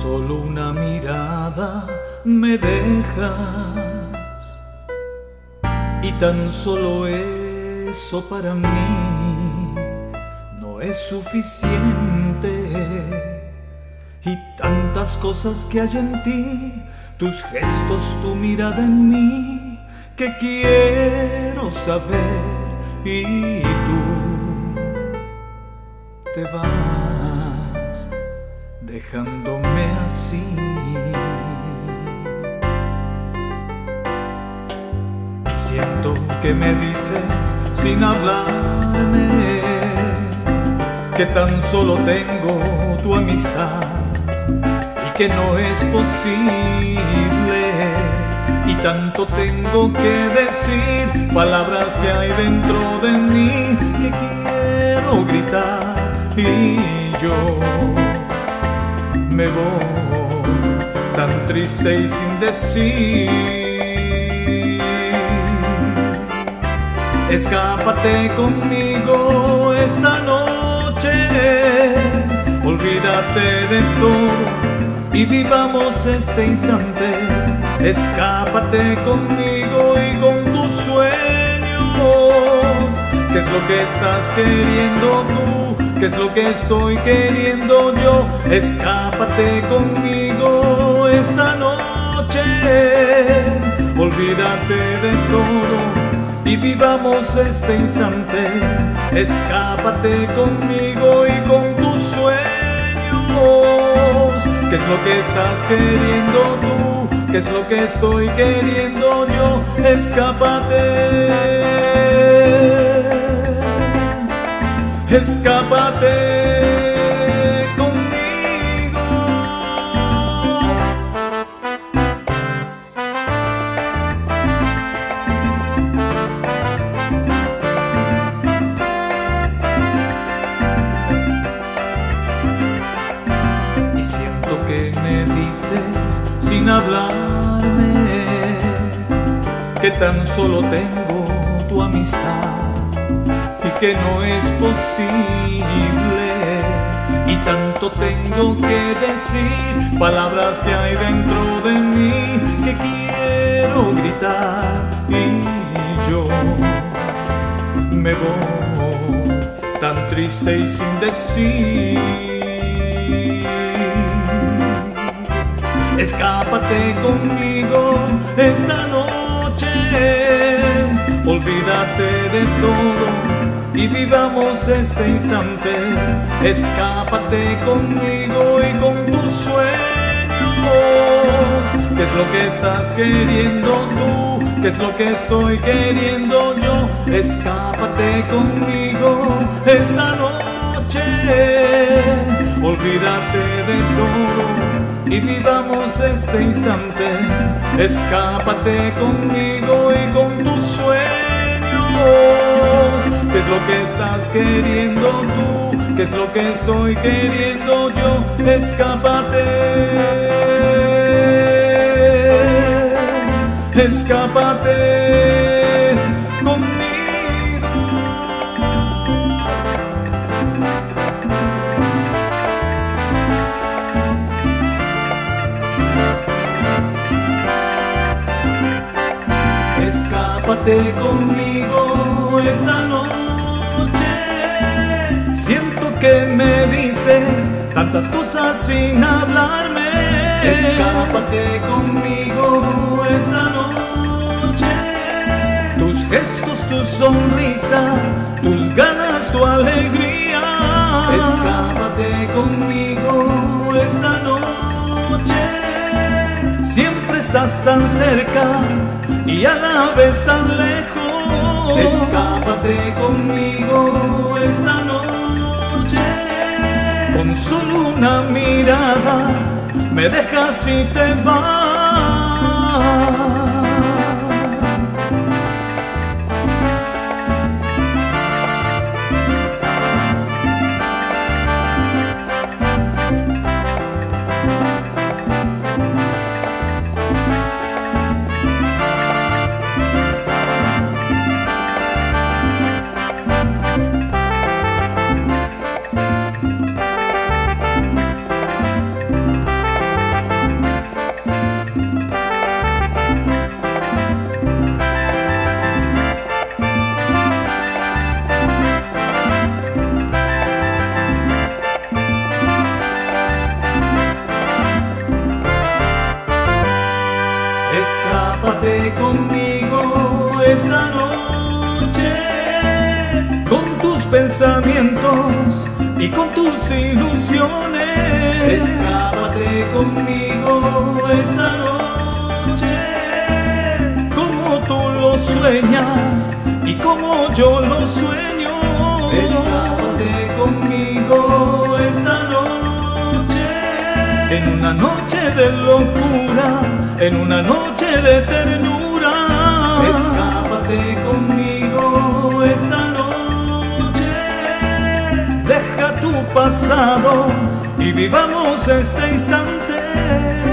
solo una mirada me dejas, y tan solo eso para mí no es suficiente. Y tantas cosas que hay en ti, tus gestos, tu mirada en mí, que quiero saber, y tú te vas dejándome así. Siento que me dices sin hablarme que tan solo tengo tu amistad y que no es posible, y tanto tengo que decir, palabras que hay dentro de mí que quiero gritar, y yo me voy tan triste y sin decir. Escápate conmigo esta noche, olvídate de todo y vivamos este instante. Escápate conmigo y con tus sueños. ¿Qué es lo que estás queriendo tú? ¿Qué es lo que estoy queriendo yo? Escápate conmigo esta noche, olvídate de todo y vivamos este instante. Escápate conmigo y con tus sueños. ¿Qué es lo que estás queriendo tú? ¿Qué es lo que estoy queriendo yo? Escápate, escápate. Que me dices sin hablarme que tan solo tengo tu amistad y que no es posible, y tanto tengo que decir, palabras que hay dentro de mí que quiero gritar, y yo me voy tan triste y sin decir. Escápate conmigo esta noche, olvídate de todo y vivamos este instante. Escápate conmigo y con tus sueños. ¿Qué es lo que estás queriendo tú? ¿Qué es lo que estoy queriendo yo? Escápate conmigo esta noche, olvídate de todo y vivamos este instante. Escápate conmigo y con tus sueños. ¿Qué es lo que estás queriendo tú? ¿Qué es lo que estoy queriendo yo? Escápate, escápate conmigo. Escápate conmigo esta noche. Siento que me dices tantas cosas sin hablarme. Escápate conmigo esta noche. Tus gestos, tu sonrisa, tus ganas, tu alegría. Escápate conmigo esta noche. Siempre estás tan cerca y a la vez tan lejos. Escápate conmigo esta noche. Con solo una mirada me dejas y te vas. y con tus ilusiones. Escápate conmigo esta noche, como tú lo sueñas y como yo lo sueño. Escápate conmigo esta noche, en una noche de locura, en una noche de ternura. Escápate conmigo esta noche, deja tu pasado y vivamos este instante.